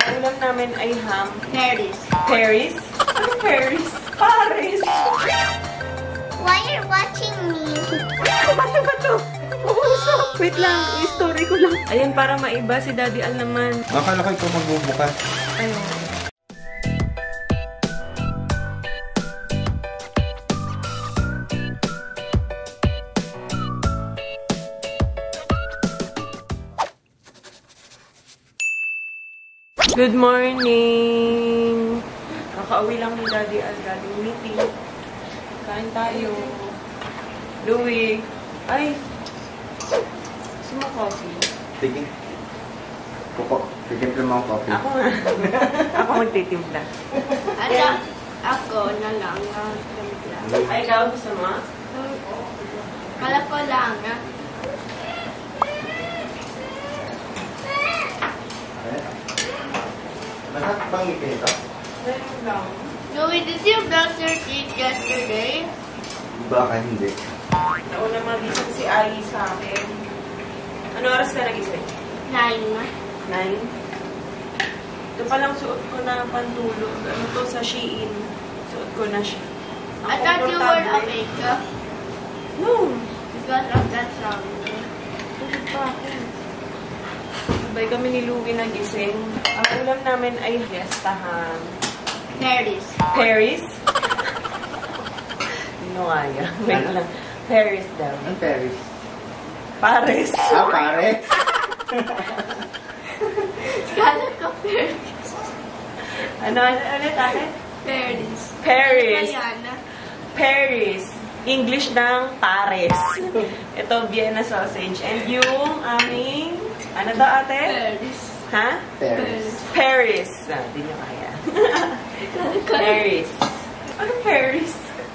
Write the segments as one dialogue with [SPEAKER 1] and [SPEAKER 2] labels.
[SPEAKER 1] ulam namin ay ham.
[SPEAKER 2] Paris.
[SPEAKER 1] Paris? Ano Paris? Paris!
[SPEAKER 2] Why are you watching me?
[SPEAKER 1] Ano ba to? Wait lang, i-story ko lang. Ayan, para maiba si Daddy Al naman.
[SPEAKER 3] Akala ko ikaw magbubukas.
[SPEAKER 1] Ayun. Good morning! Kakauwi lang ni Daddy Al galing meeting. Kain tayo. Louie. Ay! Gusto mo coffee?
[SPEAKER 3] Sige. Kuko. Titimpla mo ang coffee.
[SPEAKER 1] Ako nga. Ako magtitimpla.
[SPEAKER 2] Ako na lang.
[SPEAKER 1] Ay, ikaw gusto mo?
[SPEAKER 2] Kala ko lang.
[SPEAKER 3] Lahat bang ngipin ito?
[SPEAKER 1] Ayun lang.
[SPEAKER 2] Louie, did you brush your teeth yesterday?
[SPEAKER 3] Baka hindi.
[SPEAKER 1] Nauna magising si Ali sa akin. Ano oras ka nagising?
[SPEAKER 2] 9.
[SPEAKER 1] 9? Ito palang suot ko na pantulog. Ano to sa Shein. Suot ko na siya.
[SPEAKER 2] I thought you were awake.
[SPEAKER 1] No.
[SPEAKER 2] Because of that sound.
[SPEAKER 1] Tulog pa ako. Sabay kami ni Louie nagising. Ang ulam namin ay fiesta ham.
[SPEAKER 2] Paris.
[SPEAKER 1] Paris? No, kaya. Wait lang. Paris daw.
[SPEAKER 3] Ang Paris.
[SPEAKER 1] Paris.
[SPEAKER 3] Ah, Paris?
[SPEAKER 2] Kala ko Paris.
[SPEAKER 1] Ano tayo?
[SPEAKER 2] Paris.
[SPEAKER 1] Paris.
[SPEAKER 2] Ayan.
[SPEAKER 1] Paris. English ng Paris. Ito, Vienna sausage. And yung aming, ano daw ate?
[SPEAKER 2] Paris.
[SPEAKER 1] Ha?
[SPEAKER 3] Paris.
[SPEAKER 1] Paris. Hindi niya kaya. Paris. Ano Paris?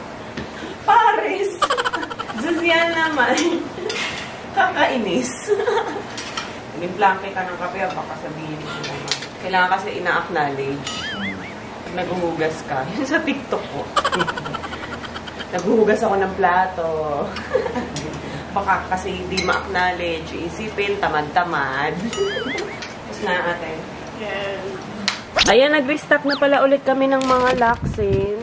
[SPEAKER 1] Paris. Zuzian naman. Kakainis. Nag-implant kita ng kape, baka sabihin mo naman. Kailangan kasi ina-acknowledge. Naghuhugas ka. Yun sa TikTok ko. Naghuhugas ako ng plato. Baka kasi hindi ma-acknowledge. Isipin, tamad-tamad. Tapos na ate.
[SPEAKER 2] Yeah.
[SPEAKER 1] Ayan, nag-restock na pala ulit kami ng mga Laxint.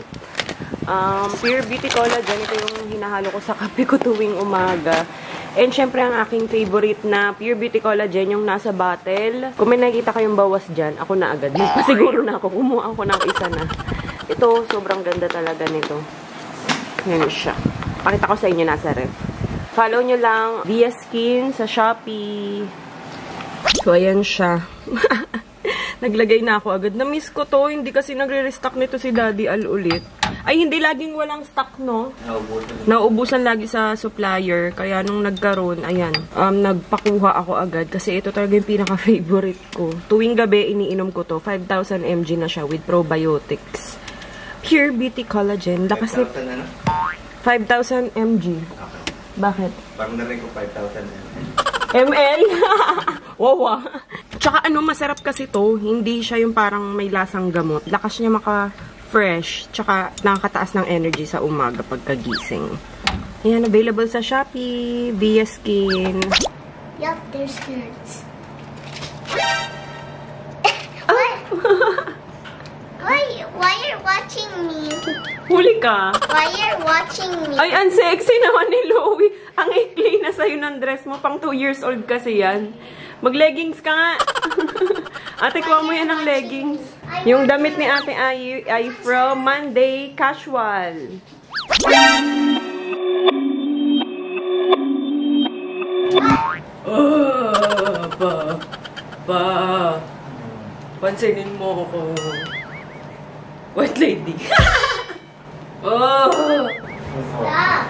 [SPEAKER 1] Pure Beauty Collagen. Ito yung hinahalo ko sa kape ko tuwing umaga. And syempre, ang aking favorite na Pure Beauty Collagen, yung nasa bottle. Kung may nakikita kayong bawas dyan, ako na agad. Pasiguro na ako. Kumuha ako ng isa na. Ito, sobrang ganda talaga nito. Yan siya. Pakita ko sa inyo nasa ref. Follow nyo lang Via Skin sa Shopee. So, ayan siya. Naglagay na ako agad. Na-miss ko to. Hindi kasi nagre-restock nito si Daddy Al ulit. Ay, hindi laging walang stock, no? Nauubusan lagi sa supplier. Kaya nung nagkaroon, ayan, nagpakuha ako agad. Kasi ito talaga yung pinaka-favorite ko. Tuwing gabi, iniinom ko to. 5,000 mg na siya with probiotics. Pure Beauty Collagen. Lakas ni 5,000 mg. Bakit?
[SPEAKER 3] Parang narinig ko 5,000
[SPEAKER 1] ml? Wow. Tsaka ano, masarap kasi to. Hindi siya yung parang may lasang gamot. Lakas niya maka-fresh. Tsaka nakakataas ng energy sa umaga pagkagising. Ayan, available sa Shopee. Via Skin.
[SPEAKER 2] Yup, there's skirts. Why are you watching me?
[SPEAKER 1] Huli ka.
[SPEAKER 2] Why are you watching me?
[SPEAKER 1] Ay, ang sexy naman ni Louie. Ang ikli na sa'yo ng dress mo. Pang 2 years old kasi yan. Mag-leggings ka nga. Ate, kuha mo yan ng leggings. Yung damit ni ate ay from Monday Casual. Pansinin mo ako. White lady.
[SPEAKER 2] Stop. Stop.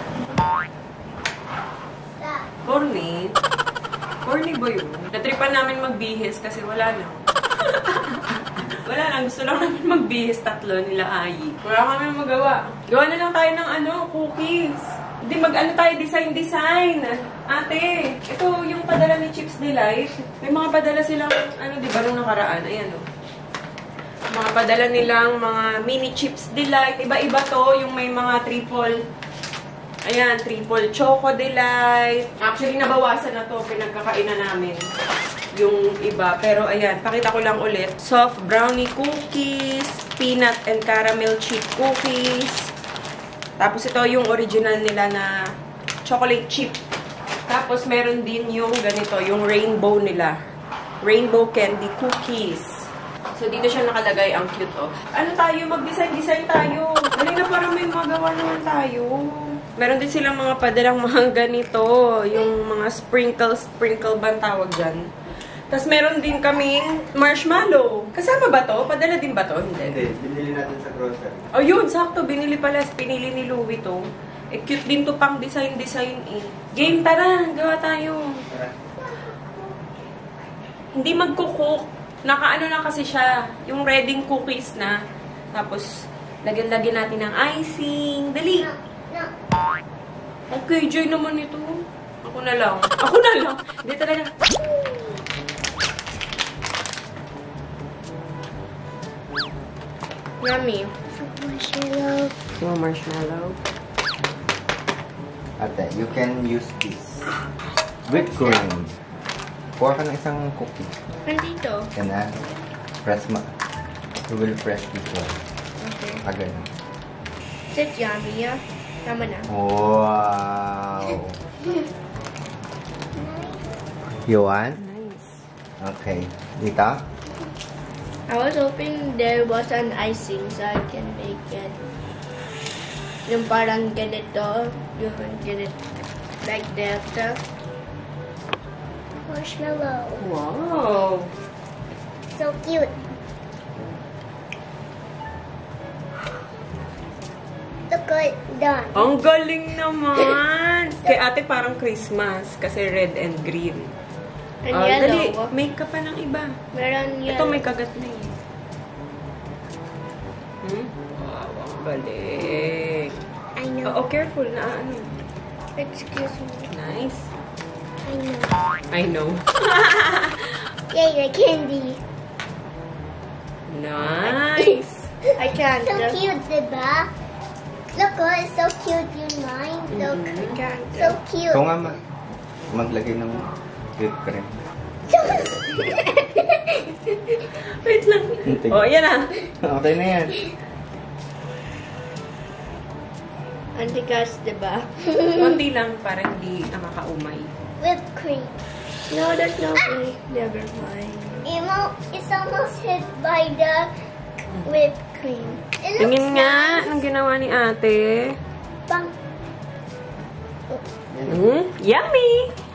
[SPEAKER 1] Corny. Corny ba yun? Natripan namin magbihis kasi wala na. Wala lang. Gusto lang namin magbihis tatlo nila Ayi. Wala kami magawa. Gawa na lang tayo ng cookies. Hindi mag-ano tayo, design. Ate, ito yung padala ni Chips Delight. May mga padala silang, di ba nung nakaraan? Ayan o. Mga padala nilang mga mini Chips Delight. Iba-iba to, yung may mga triple. Ayan, triple Choco Delight. Actually, nabawasan na to, pinagkakainan namin. yung iba. Pero ayan, pakita ko lang ulit. Soft brownie cookies, peanut and caramel chip cookies. Tapos ito yung original nila na chocolate chip. Tapos meron din yung ganito, yung rainbow nila. Rainbow candy cookies. So dito siya nakalagay, ang cute oh. Ano tayo, mag-design tayo. Dali na, parang may magawa naman tayo. Meron din silang mga padalang mga ganito. Yung mga sprinkle ba tawag dyan. Tapos meron din kaming marshmallow. Kasama ba to? Padala din ba to?
[SPEAKER 3] Hindi, binili natin sa grocery.
[SPEAKER 1] Oh yun, sakto. Binili pala. Pinili ni Louie to. Eh, cute din to pang design eh. Game, tara. Gawa tayo.
[SPEAKER 3] Tara.
[SPEAKER 1] Hindi magkukook. Nakaano na kasi siya. Yung ready cookies na. Tapos, lagyan natin ng icing. Dali.
[SPEAKER 2] No.
[SPEAKER 1] Okay, joy naman ito. Ako na lang. Hindi talaga. Yummy.
[SPEAKER 2] Marshmallow.
[SPEAKER 1] Yung marshmallow.
[SPEAKER 3] Ate, you can use this. Whipped cream. Kuha ka ng isang cookie.
[SPEAKER 1] Nandito.
[SPEAKER 3] Yan na. Press ma. You will press this one.
[SPEAKER 1] Okay.
[SPEAKER 3] Agad.
[SPEAKER 1] Is it yummy? Yeah? Tama na.
[SPEAKER 3] Wow. You want?
[SPEAKER 1] Nice.
[SPEAKER 3] Okay. Dito?
[SPEAKER 4] I was hoping there was an icing so I can make it. Yung parang ganito, you can get it like that.
[SPEAKER 2] Marshmallow.
[SPEAKER 1] Wow.
[SPEAKER 2] So cute. Look good. Done.
[SPEAKER 1] Ang galing naman. Kay ate parang Christmas kasi red and green.
[SPEAKER 4] And
[SPEAKER 1] Oh, dali,
[SPEAKER 4] yellow.
[SPEAKER 1] make ka pa ng iba.
[SPEAKER 4] Meron
[SPEAKER 1] Ito
[SPEAKER 4] yellow.
[SPEAKER 1] may kagat na eh. Wow, ang galing.
[SPEAKER 2] I know.
[SPEAKER 1] Oo, careful na ano.
[SPEAKER 4] Excuse me.
[SPEAKER 1] Nice.
[SPEAKER 2] I know.
[SPEAKER 1] I know.
[SPEAKER 2] Yay, the candy.
[SPEAKER 1] Nice.
[SPEAKER 4] I can't.
[SPEAKER 2] So cute, diba? Look, oh, it's so cute. You mind? Look.
[SPEAKER 4] I can't.
[SPEAKER 2] So cute.
[SPEAKER 3] Ikaw nga maglagay ng whipped cream.
[SPEAKER 1] Wait lang. Oh, yan ah.
[SPEAKER 3] Okay na yan.
[SPEAKER 4] Antigas, diba?
[SPEAKER 1] Konti lang para hindi nakakaumay.
[SPEAKER 2] Whipped cream.
[SPEAKER 4] No, there's no way. Never mind.
[SPEAKER 2] It's almost hit by the whipped cream. It looks
[SPEAKER 1] Tingin nga
[SPEAKER 2] nice.
[SPEAKER 1] ng ginawa ni ate.
[SPEAKER 2] Bang.
[SPEAKER 1] Yummy!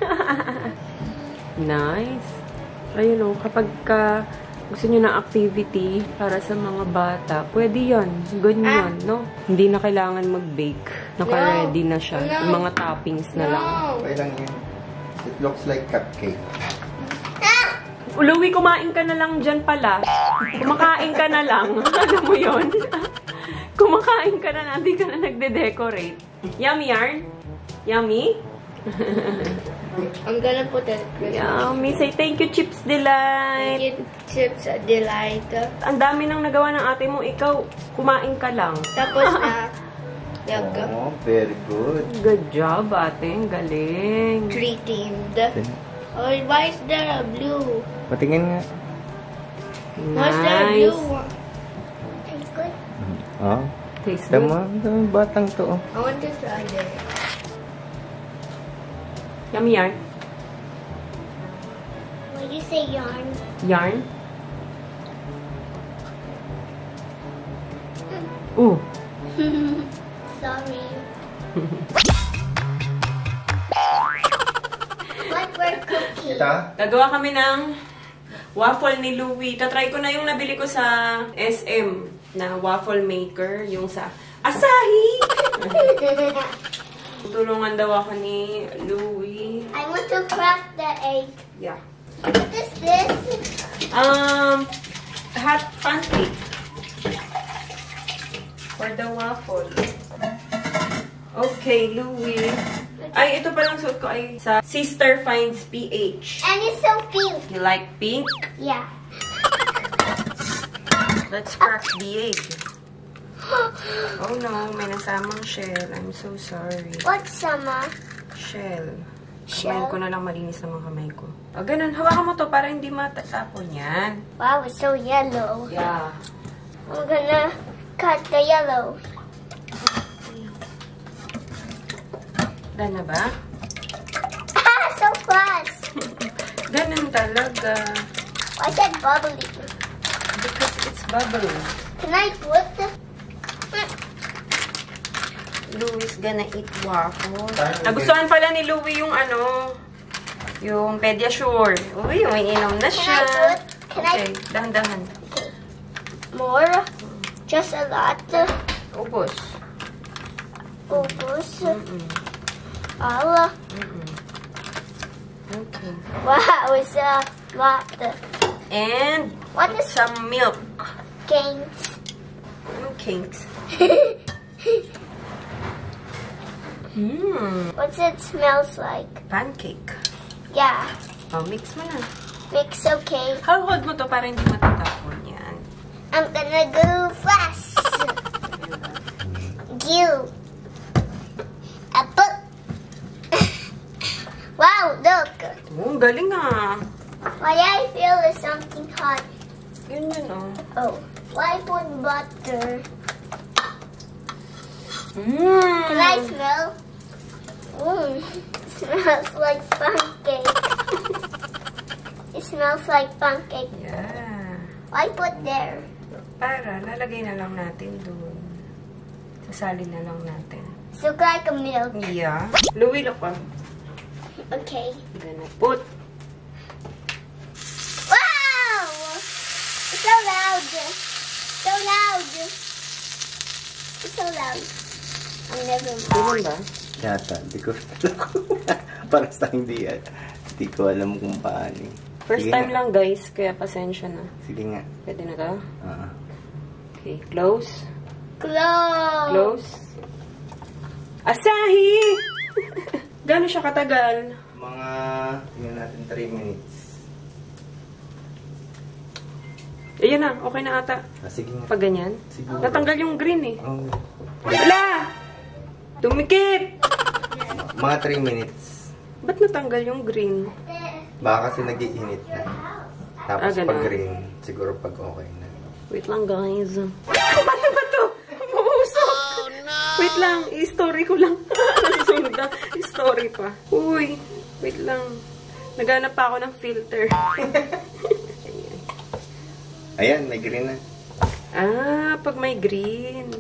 [SPEAKER 1] Nice. Ayun o, kapag gusto nyo ng activity para sa mga bata, pwede yan. Ganyan, no? Hindi na kailangan mag-bake. Naka-ready na siya.
[SPEAKER 4] No.
[SPEAKER 1] Yung mga toppings na lang.
[SPEAKER 4] No.
[SPEAKER 3] Okay lang yan. It looks like cupcake.
[SPEAKER 1] Louie, kumain ka na lang dyan pala. Kumakain ka na lang. Alam mo yun? Kumakain ka na lang. Hindi ka na nagde-decorate. Yummy yarn? Yummy?
[SPEAKER 4] I'm gonna put it.
[SPEAKER 1] Yummy. Say thank you, Chips Delight.
[SPEAKER 4] It chips a delight.
[SPEAKER 1] Ang dami nang nagawa ng ate mo. Ikaw, kumain ka lang.
[SPEAKER 4] Tapos na, yag,
[SPEAKER 3] Oh, very good.
[SPEAKER 1] Good job, ate. Ang galing.
[SPEAKER 4] tree themed. Oh, why is there a blue?
[SPEAKER 3] Patingin nga.
[SPEAKER 4] What's there a blue?
[SPEAKER 2] Tastes good.
[SPEAKER 3] Oh.
[SPEAKER 1] Tastes good.
[SPEAKER 3] Tama, batang to. Oh.
[SPEAKER 4] I want to try it.
[SPEAKER 1] Yummy yarn.
[SPEAKER 2] When you say yarn,
[SPEAKER 1] Yarn? Ooh.
[SPEAKER 2] sorry. What were cookies?
[SPEAKER 3] Ito?
[SPEAKER 1] Gagawa kami ng waffle ni Louie. Tatry ko na yung nabili ko sa SM na waffle maker. Yung sa Asahi! Tulungan daw ako ni Louie.
[SPEAKER 2] I want to crack the egg.
[SPEAKER 1] Yeah.
[SPEAKER 2] What is this?
[SPEAKER 1] Hot pancake. For the waffle. Okay, Louie. Ay, ito palang suot ko ay sa Sister Finds PH.
[SPEAKER 2] And it's so pink.
[SPEAKER 1] You like pink?
[SPEAKER 2] Yeah.
[SPEAKER 1] Let's crack the egg. Oh no, may nasamang shell. I'm so sorry.
[SPEAKER 2] What, Summer?
[SPEAKER 1] Shell. Kamayin ko na lang malinis na mga kamay ko. O, ganun. Hawakan mo to para hindi matatapon yan.
[SPEAKER 2] Wow, it's so yellow.
[SPEAKER 1] Yeah.
[SPEAKER 2] I'm gonna cut the yellow.
[SPEAKER 1] Dahil na ba?
[SPEAKER 2] Ah, so fast.
[SPEAKER 1] Ganun talaga.
[SPEAKER 2] Why is that bubbly?
[SPEAKER 1] Because it's bubble.
[SPEAKER 2] Can I put the...
[SPEAKER 1] Louie's gonna eat waffle. Nagustuhan pala ni Louie yung yung Pediasure. Uy, umiinom na siya.
[SPEAKER 2] Can I
[SPEAKER 1] Okay, dahan-dahan.
[SPEAKER 2] more? Just a lot.
[SPEAKER 1] Ubos.
[SPEAKER 2] Ubus. All.
[SPEAKER 1] Okay.
[SPEAKER 2] Wow, it's a lot.
[SPEAKER 1] And
[SPEAKER 2] What
[SPEAKER 1] put
[SPEAKER 2] is
[SPEAKER 1] some milk.
[SPEAKER 2] games?
[SPEAKER 1] Cakes.
[SPEAKER 2] What's it smells like?
[SPEAKER 1] Pancake.
[SPEAKER 2] Yeah,
[SPEAKER 1] Oh, mix mo na.
[SPEAKER 2] mix okay.
[SPEAKER 1] Hold mo to para hindi matatapon yan.
[SPEAKER 2] I'm gonna go fast. You. Apple. Wow, look.
[SPEAKER 1] Oh, galing ah.
[SPEAKER 2] Why I feel is something hot.
[SPEAKER 1] Yun yun oh.
[SPEAKER 2] Oh, why put butter?
[SPEAKER 1] Mmm.
[SPEAKER 2] Can I smell? Smells like pancake. It smells like pancake.
[SPEAKER 1] Yeah.
[SPEAKER 2] Why put there?
[SPEAKER 1] Para, lalagay na lang natin doon. Sasali na lang natin.
[SPEAKER 2] It's look like a milk.
[SPEAKER 1] Yeah. Louie, look ah.
[SPEAKER 2] Okay.
[SPEAKER 1] Gonna put.
[SPEAKER 2] Wow! It's so loud. So loud. It's so loud. I'll never mind.
[SPEAKER 1] Ganun ba?
[SPEAKER 3] Yata, di ko para sa hindi ko alam kung paano.
[SPEAKER 1] First
[SPEAKER 3] Sige
[SPEAKER 1] time
[SPEAKER 3] nga.
[SPEAKER 1] lang guys, kaya pasensya na.
[SPEAKER 3] Sige nga.
[SPEAKER 1] Pwede na to?
[SPEAKER 3] Ah.
[SPEAKER 1] Okay, close.
[SPEAKER 2] Close.
[SPEAKER 1] Close. Asahi! Gano'n siya katagal?
[SPEAKER 3] Mga, tingnan natin 3 minutes.
[SPEAKER 1] Ayan na, okay na ata.
[SPEAKER 3] Sige nga.
[SPEAKER 1] Pag ganyan.
[SPEAKER 3] Siguro.
[SPEAKER 1] Natanggal yung green eh.
[SPEAKER 3] Oh.
[SPEAKER 1] Wala! Tumikit!
[SPEAKER 3] Mga 3 minutes.
[SPEAKER 1] Ba't natanggal yung green?
[SPEAKER 3] Baka kasi nag-iinit na. Tapos
[SPEAKER 1] ganun.
[SPEAKER 3] pag green, siguro pag okay na.
[SPEAKER 1] Wait lang guys. Paano ba to? Umuusok! Oh, no! Wait lang, i-story ko lang. Nasusunod na. I-story pa. Uy, wait lang. Naghanap pa ako ng filter.
[SPEAKER 3] Ayan, may green na.
[SPEAKER 1] Ah, pag may green.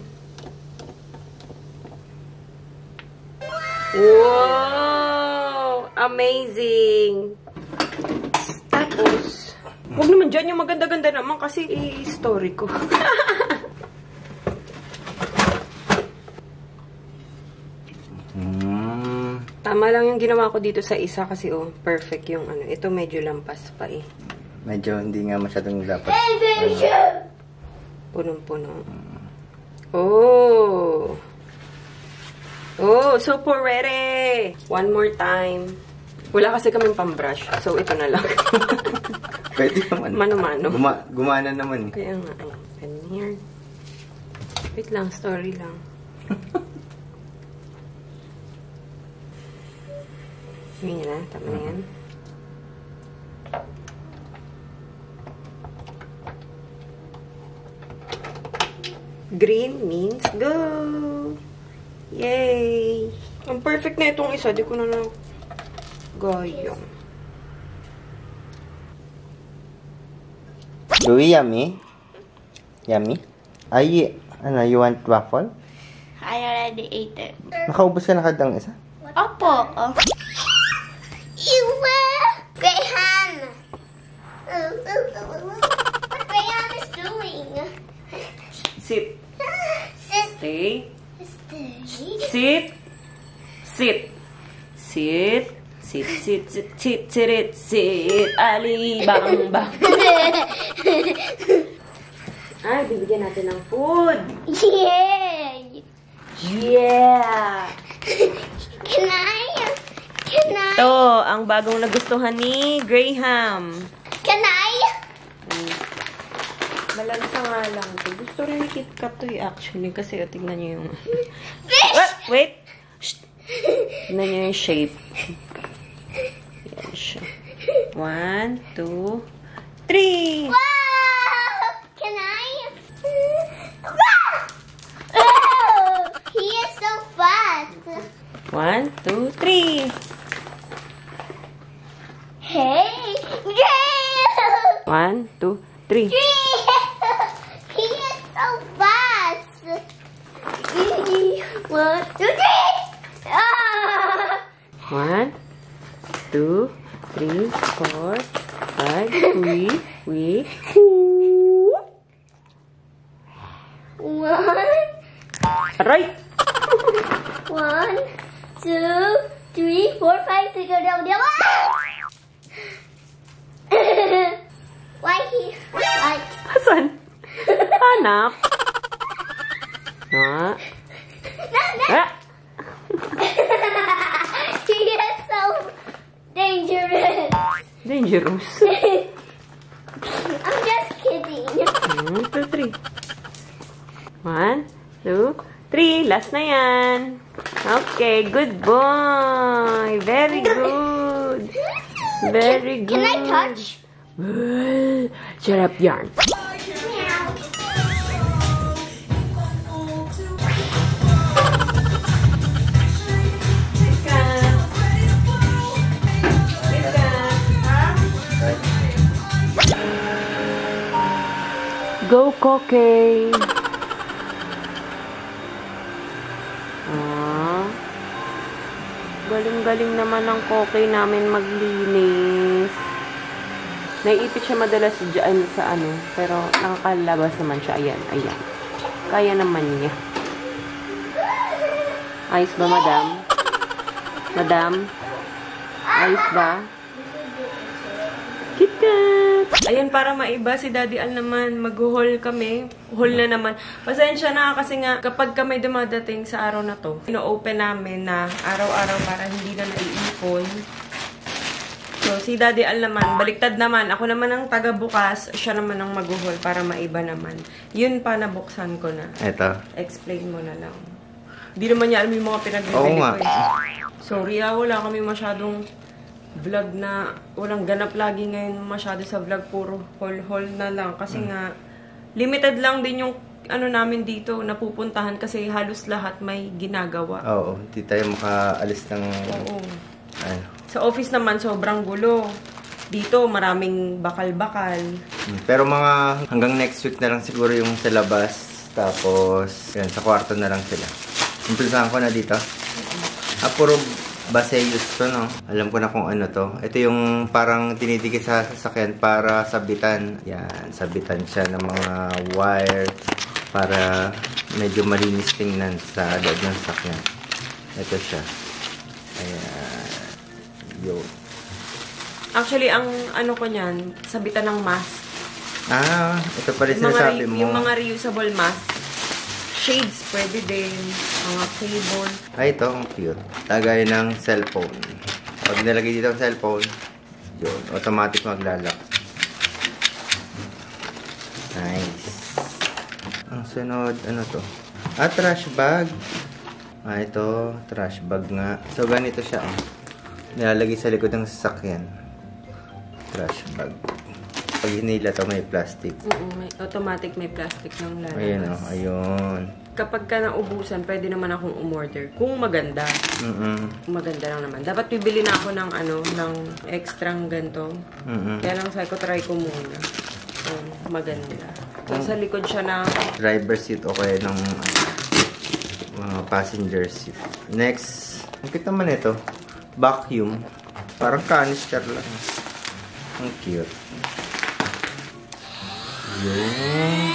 [SPEAKER 1] Wow! Amazing! Tapos, huwag naman dyan yung maganda-ganda naman kasi i-story ko. Tama lang yung ginawa ko dito sa isa kasi oh, perfect yung ano. Ito medyo lampas pa eh.
[SPEAKER 3] Medyo hindi nga masyadong dapat.
[SPEAKER 1] Punong-puno. Oh! Oh, super ready! One more time. Wala kasi kaming pambrush. So, ito na lang.
[SPEAKER 3] Pwede naman.
[SPEAKER 1] Mano-mano.
[SPEAKER 3] Gumana naman.
[SPEAKER 1] Kaya nga, ay, pen here. Wait lang, story lang. Yun na, tama na yan. Green means go! Yay! Ang perfect na itong isa. Di ko na gayong.
[SPEAKER 3] Louie, yummy? Yummy? Ay, ano, you want waffle?
[SPEAKER 4] I already ate it.
[SPEAKER 3] Nakaubos ka na kadang isa?
[SPEAKER 4] Opo. Oh.
[SPEAKER 2] You Graham. What Graham is doing?
[SPEAKER 1] Sit.
[SPEAKER 2] Sit.
[SPEAKER 1] Stay.
[SPEAKER 2] Stay.
[SPEAKER 1] Sit. Sit. Sit. Sit, sit, sit, sit, sit, sit. Ali, bang, bang. Ay, bibigyan natin ng food.
[SPEAKER 2] Yay!
[SPEAKER 1] Yeah!
[SPEAKER 2] Can I?
[SPEAKER 1] Ito, ang bagong nagustuhan ni Graham.
[SPEAKER 2] Can I?
[SPEAKER 1] Malansa nga lang ito. Gusto rin ni KitKat to actually. Kasi tignan nyo yung...
[SPEAKER 2] Fish!
[SPEAKER 1] Wait! Shh! Tignan nyo yung shape. 1, 2, 3.
[SPEAKER 2] Wow! Can I? Oh, he is so fast.
[SPEAKER 1] 1, 2, 3.
[SPEAKER 2] Hey! Yeah!
[SPEAKER 1] 1, 2, 3.
[SPEAKER 2] He is so fast. 1, 2, 3. Ah!
[SPEAKER 1] 1, 2, 3, 4, 5. We.
[SPEAKER 2] 1,
[SPEAKER 1] Aray!
[SPEAKER 2] 1, 2, 3, 4, 5. Sige, down. Why he like?
[SPEAKER 1] Asan? Hanap. Ah. Ah!
[SPEAKER 2] He is so dangerous.
[SPEAKER 1] Dangerous.
[SPEAKER 2] I'm just kidding.
[SPEAKER 1] 1, 2, 3. 1, 2, 3. Last na yan. Okay, good boy. Very good. Very good.
[SPEAKER 2] Can I touch?
[SPEAKER 1] Shut up, yarn. Go, Koke. Galing-galing naman ng Koke namin maglinis. Naiipit siya madalas dyan sa ano, pero nakakalabas naman siya. Ayan, ayan. Kaya naman niya. Ayos ba, madam? Madam? Ayos ba? KitKat! Ayan, para maiba, si Daddy Al naman, mag-haul kami. Haul na naman. Pasensya na kasi nga, kapag kami dumadating sa araw na to, ino-open namin na araw-araw para hindi na naiipon. So, si Daddy Al naman, baliktad naman. Ako naman ang taga-bukas, siya naman ang mag-haul para maiba naman. Yun pa, nabuksan ko na.
[SPEAKER 3] Eto.
[SPEAKER 1] Explain mo na lang. Hindi naman niya alam yung mga pinagbibili ko eh. Sorry wala kami masyadong vlog na, walang ganap lagi ngayon masyado sa vlog, puro haul-haul na lang. Kasi nga, limited lang din yung ano namin dito, napupuntahan kasi halos lahat may ginagawa.
[SPEAKER 3] Oo, hindi tayo makaalis ng...
[SPEAKER 1] Oo.
[SPEAKER 3] Ay.
[SPEAKER 1] Sa office naman, sobrang gulo. Dito, maraming bakal-bakal.
[SPEAKER 3] Pero mga hanggang next week na lang siguro yung sa labas. Tapos, yan, sa kwarto na lang sila. Umpisahan ko na dito. Puro Baseus to, no? Alam ko na kung ano to. Ito yung parang tinidikit sa sasakyan para sabitan. Yan, sabitan siya ng mga wire para medyo malinis tingnan sa loob ng sasakyan. Ito siya. Ayan. Yo.
[SPEAKER 1] Actually, ang ano ko niyan, sabitan ng mask.
[SPEAKER 3] Ito pala sinasabi mo.
[SPEAKER 1] Yung mga reusable mask. Shades, pwede din. Mga cable.
[SPEAKER 3] Ito, ang cute. Lagay ng cellphone. Pag nilagay dito ang cellphone, yun, automatic maglalak. Nice. Ang sunod, ano to? Trash bag. Ito, trash bag nga. So, ganito siya, oh. Nilalagay sa likod ng sasakyan. Trash bag. Pag hinila to, may plastic.
[SPEAKER 1] May automatic, may plastic ng lalabas.
[SPEAKER 3] Ayun, oh. Ayun.
[SPEAKER 1] Kapag ka naubusan, pwede naman akong umorder. Kung maganda. Kung maganda lang naman. Dapat bibili na ako ng ano, ng extrang ganito. Kaya lang sabi ko, try ko muna. Maganda. So, sa likod siya na
[SPEAKER 3] driver seat o kaya ng mga passenger seat. Next, ang cute naman ito. Vacuum. Parang canister lang. Ang cute. Yun.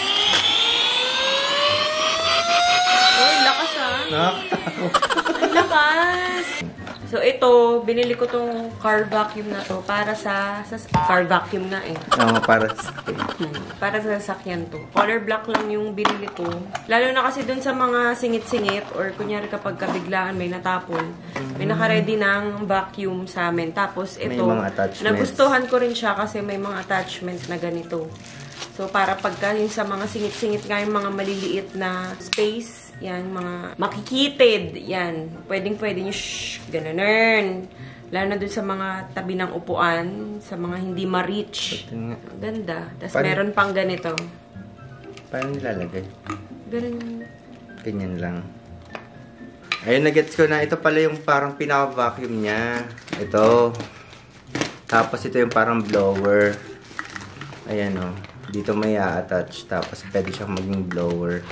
[SPEAKER 1] Uy, lakas Ang lakas! So, ito, binili ko tong car vacuum na to para sa car vacuum nga eh.
[SPEAKER 3] Oo, para sa
[SPEAKER 1] Para sa sasakyan to. Color black lang yung binili ko. Lalo na kasi dun sa mga singit-singit or kunyari kapag kabiglaan may natapon, may naka-ready ng vacuum sa amin. Tapos ito,
[SPEAKER 3] may mga attachments.
[SPEAKER 1] Nagustuhan ko rin siya kasi may mga attachment na ganito. So, para pagka yung sa mga singit-singit nga yung mga maliliit na space, Yan, mga makikitid. Yan. Pwedeng-pwede nyo, gano'n. Lalo na dun sa mga tabi ng upuan, sa mga hindi ma-reach. Ganda. Tapos meron pang ganito.
[SPEAKER 3] Paano nilalagay?
[SPEAKER 1] Ganun.
[SPEAKER 3] Ganyan lang. Ayun, nagets ko na. Ito pala yung parang pinaka-vacuum niya. Ito. Tapos ito yung parang blower. Ayan o. Dito may i-attach. Tapos pwede siyang maging blower.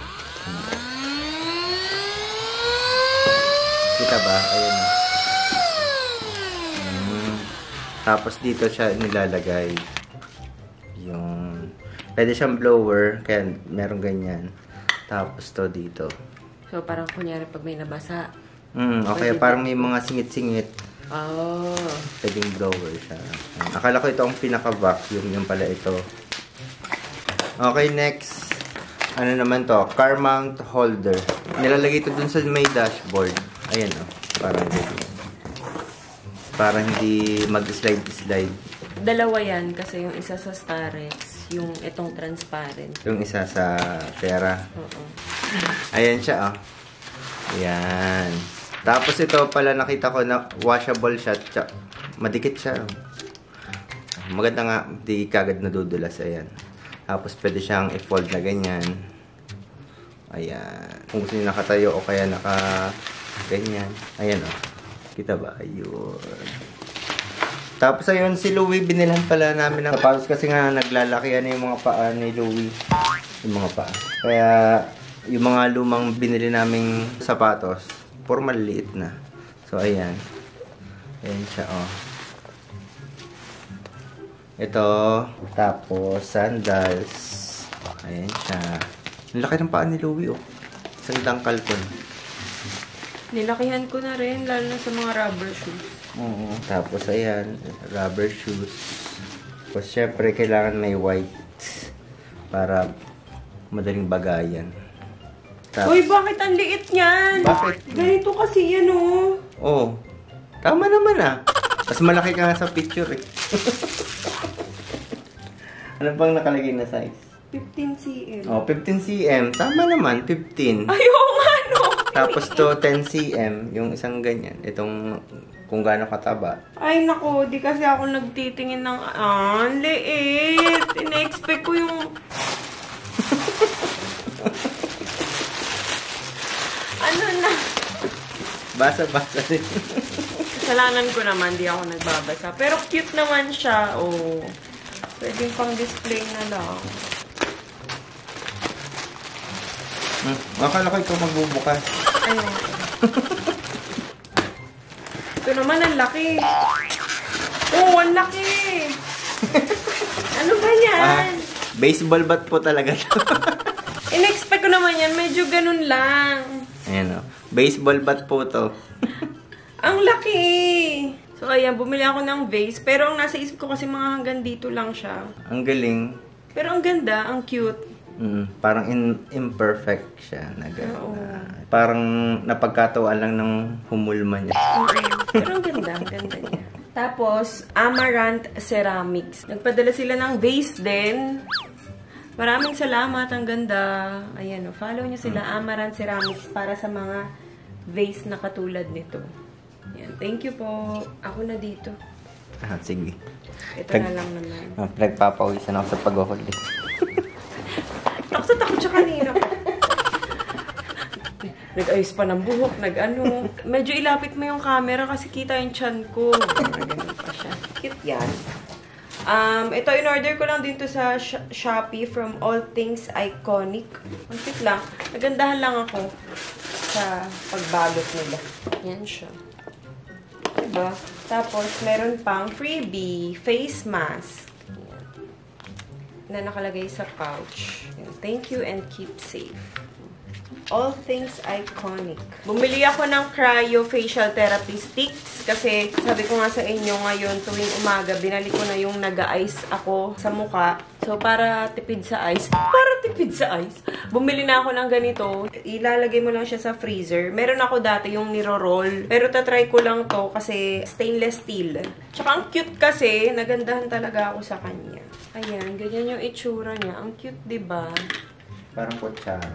[SPEAKER 3] Kita ba? Ayan o. Tapos dito siya nilalagay. Yung... Pwede siyang blower. Kaya meron ganyan. Tapos to dito.
[SPEAKER 1] So, parang kunyari pag may nabasa.
[SPEAKER 3] Okay, parang may mga singit-singit.
[SPEAKER 1] Oh.
[SPEAKER 3] Pwedeng blower siya. Akala ko ito ang pinaka-vacuum. Yung pala ito. Okay, next. Ano naman to? Car mount holder. Nilalagay ito dun sa may dashboard. Ayan o. Parang dito. Parang hindi mag-slide-slide.
[SPEAKER 1] Dalawa yan kasi yung isa sa Starex, yung itong transparent.
[SPEAKER 3] Yung isa sa pera.
[SPEAKER 1] Oo.
[SPEAKER 3] Ayan siya, oh. Ayan. Tapos ito pala nakita ko na washable siya. Madikit siya. Maganda nga, di kagad nadudulas. Ayan. Tapos pwede siyang i-fold na ganyan. Ayan. Kung gusto niyo nakatayo o kaya ganyan. Ayan, oh. Kita ba? Ayun. Tapos ayun, si Louie, binilhan pala namin ng sapatos kasi nga naglalaki yan yung mga paa ni Louie. Yung mga paa. Kaya, yung mga lumang binili naming sapatos, puro maliliit na. So, ayan. Ayan siya, oh. Ito. Tapos, sandals. Ayan siya. Ang laki ng paa ni Louie, oh. Isang dangkal ko.
[SPEAKER 1] Nilakihan ko na rin, lalo na sa mga rubber shoes.
[SPEAKER 3] Oo. Tapos, ayan. Rubber shoes. Tapos, syempre, kailangan may white para madaling bagayan. Tapos,
[SPEAKER 1] Uy, bakit ang liit niyan?
[SPEAKER 3] Bakit?
[SPEAKER 1] Ganito kasi yan, oh.
[SPEAKER 3] oh. Tama naman, ah. Mas malaki ka nga sa picture, eh. Ano bang nakalagay na size?
[SPEAKER 1] 15 cm.
[SPEAKER 3] Oh, 15 cm. Tama naman, 15.
[SPEAKER 1] Ayaw nga, no?
[SPEAKER 3] Tapos to 10 cm, yung isang ganyan. Itong kung gaano kataba.
[SPEAKER 1] Ay, nako, di kasi ako nagtitingin ng, liit. Ina-expect ko yung... ano na?
[SPEAKER 3] Basa-basa din.
[SPEAKER 1] Kasalanan ko naman, di ako nagbabasa. Pero cute naman siya, oh. Pwedeng pang display na lang.
[SPEAKER 3] Akala ko ikaw magbubukas.
[SPEAKER 1] Ayun. Ito naman, ang laki. Oh, ang laki. Ano ba yan?
[SPEAKER 3] Baseball bat po talaga.
[SPEAKER 1] In-expect ko naman yan. Medyo ganun lang.
[SPEAKER 3] Ayan o. Baseball bat po to.
[SPEAKER 1] Ang laki. So, ayan. Bumili ako ng vase. Pero ang nasa isip ko kasi mga hanggang dito lang siya.
[SPEAKER 3] Ang galing.
[SPEAKER 1] Pero ang ganda. Ang cute.
[SPEAKER 3] Parang imperfect siya. Parang napagkatawaan lang ng humulma niya.
[SPEAKER 1] Pero ang ganda. Ang ganda niya. Tapos, Amaranth Ceramics. Nagpadala sila ng vase din. Maraming salamat. Ang ganda. Ayan o. Follow nyo sila. Amaranth Ceramics para sa mga vase na katulad nito. Ayan. Thank you po. Ako na dito.
[SPEAKER 3] Sige.
[SPEAKER 1] Ito na lang naman.
[SPEAKER 3] Nagpapawisan ako sa pag-huli.
[SPEAKER 1] Takot siya kanina. Nag-ayos pa ng buhok, nag-ano. Medyo ilapit mo yung camera kasi kita yung chan ko. Ganun pa siya. Cute yan. Ito, in-order ko lang din to sa Shopee from All Things Iconic. Ang cute lang. Nagandahan lang ako sa pagbalot nila. Yan siya. Diba? Tapos, meron pang freebie, face mask. Na nakalagay sa pouch. Thank you and keep safe. All Things Iconic. Bumili ako ng Cryo Facial Therapy Sticks kasi sabi ko nga sa inyo ngayon tuwing umaga, binalik ko na yung nag-ice ako sa mukha. So, para tipid sa ice. Bumili na ako ng ganito. Ilalagay mo lang siya sa freezer. Meron ako dati yung niro-roll. Pero tatry ko lang to kasi stainless steel. Tsaka ang cute kasi, nagandahan talaga ako sa kanya. Ayan, ganyan yung itsura niya. Ang cute, diba?
[SPEAKER 3] Parang kutsara.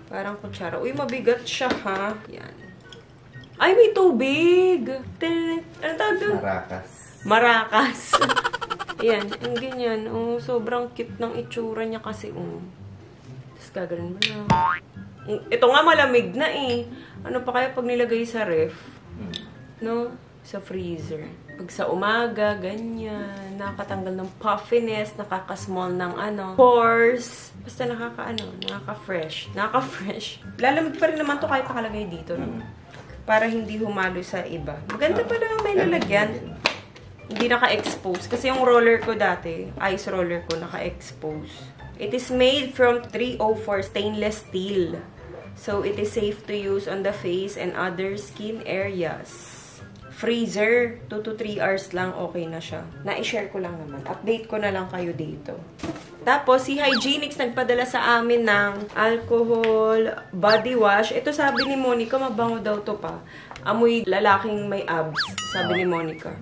[SPEAKER 1] Parang kutsara. Uy, mabigat siya, ha? Yan. Ay, may tubig! Ano tawag doon?
[SPEAKER 3] Marakas.
[SPEAKER 1] Marakas. Ayan, ang ganyan. Oh, sobrang cute ng itsura niya kasi. Tapos gaganon mo na. Ito nga malamig na eh. Ano pa kaya pag nilagay sa ref? No? Sa freezer. Pag sa umaga, ganyan. Nakakatanggal ng puffiness, nakaka-small ng pores. Basta nakaka-fresh. Nakaka-fresh. Lalamig pa rin naman to kahit nakalagay dito, no? Para hindi humalo sa iba. Maganda pala may lalagyan. Hindi naka-expose. Kasi yung roller ko dati, ice roller ko, naka-expose. It is made from 304 stainless steel. So, it is safe to use on the face and other skin areas. Freezer, 2 to 3 hours lang, okay na siya. Na-share ko lang naman. Update ko na lang kayo dito. Tapos, si Hygienix nagpadala sa amin ng alcohol body wash. Ito sabi ni Monica, mabango daw to pa. Amoy lalaking may abs, sabi ni Monica.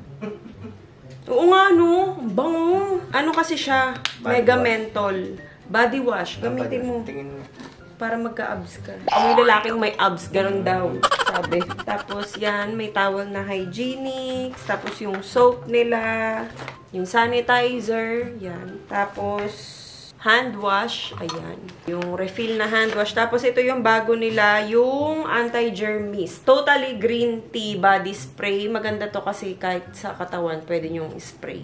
[SPEAKER 1] Oo nga, no? Bango. Ano kasi siya? Mega menthol. Body wash. Gamitin mo. Para magka-abs ka. Amoy lalaking may abs. Ganun daw. Sabi. Tapos, yan. May towel na Hygienix. Tapos, yung soap nila. Yung sanitizer. Yan. Tapos, hand wash. Ayan. Yung refill na hand wash. Tapos, ito yung bago nila. Yung anti-germ mist. Totally green tea body spray. Maganda to kasi kahit sa katawan, pwede nyong spray.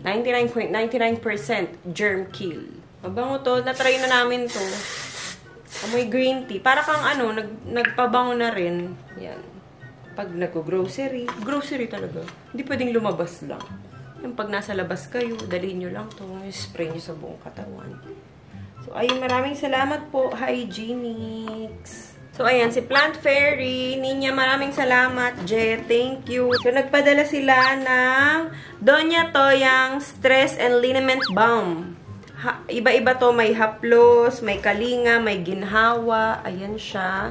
[SPEAKER 1] 99.99% germ kill. Mabango to. Na-try na namin to. Amoy green tea. Para kang nagpabango na rin. Yan. Pag nag-grocery. Grocery talaga. Hindi pwedeng lumabas lang. Yung pag nasa labas kayo, dalhin nyo lang to. Spray nyo sa buong katawan. So, ayun, maraming salamat po, Hygienix. So, ayan, si Plant Fairy. Ninya, maraming salamat, Je. Thank you. So, nagpadala sila ng Doña Toyang Stress and Liniment Balm. Iba-iba to. May haplos, may kalinga, may ginhawa. Ayan siya.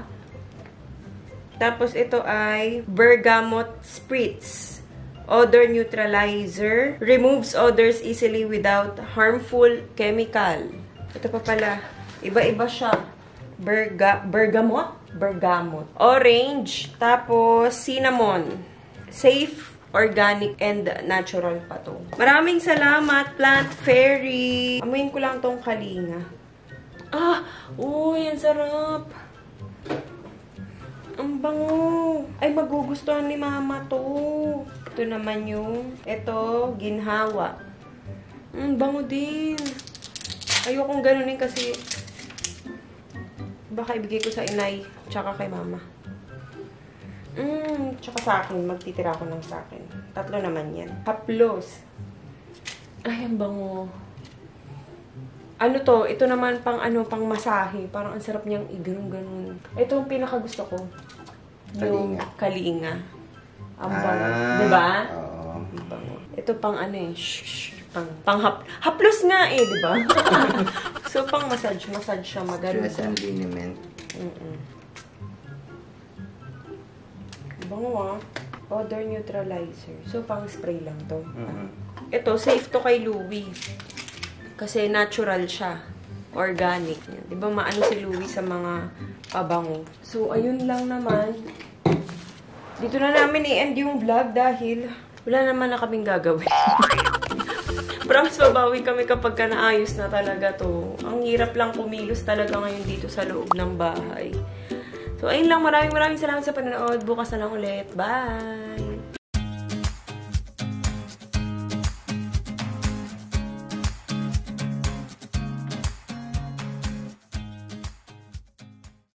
[SPEAKER 1] Tapos, ito ay bergamot spritz. Odor neutralizer. Removes odors easily without harmful chemical. Ito pa pala. Iba-iba siya. Bergamot? Bergamot. Orange. Tapos, cinnamon. Safe, organic, and natural pa to. Maraming salamat, Plant Fairy. Amuin ko lang tong kalinga. Uy, ang sarap. Ang bango. Ay, magugustuhan ni Mama to. Ito naman yung, ginhawa. Ang bango din. Ayokong ganunin kasi baka ibigay ko sa inay tsaka kay Mama. Tsaka sa akin. Magtitira ko ng sa akin. 3 naman yan. Haplos. Ay, ang bango. Ano to? Ito naman pang pang masahe. Parang ang sarap niyang i-ganun-ganun. Ito yung pinakagusto ko. Yung kalinga. Ang bango. Diba?
[SPEAKER 3] Oo.
[SPEAKER 1] Ang bango. Ito pang haplos nga diba? So, pang massage siya, maganda.
[SPEAKER 3] Stress and liniment.
[SPEAKER 1] Bango Odor neutralizer. So, pang spray lang to. Ito, safe to kay Louie. Kasi natural siya. Organic. Diba maano si Louie sa mga pabango. So, ayun lang naman. Dito na namin i-end yung vlog dahil wala naman na kaming gagawin. Promise, babawi kami kapag naayos na talaga to. Ang hirap lang kumilos talaga ngayon dito sa loob ng bahay. So, ayun lang. Maraming salamat sa panonood. Bukas na lang ulit. Bye!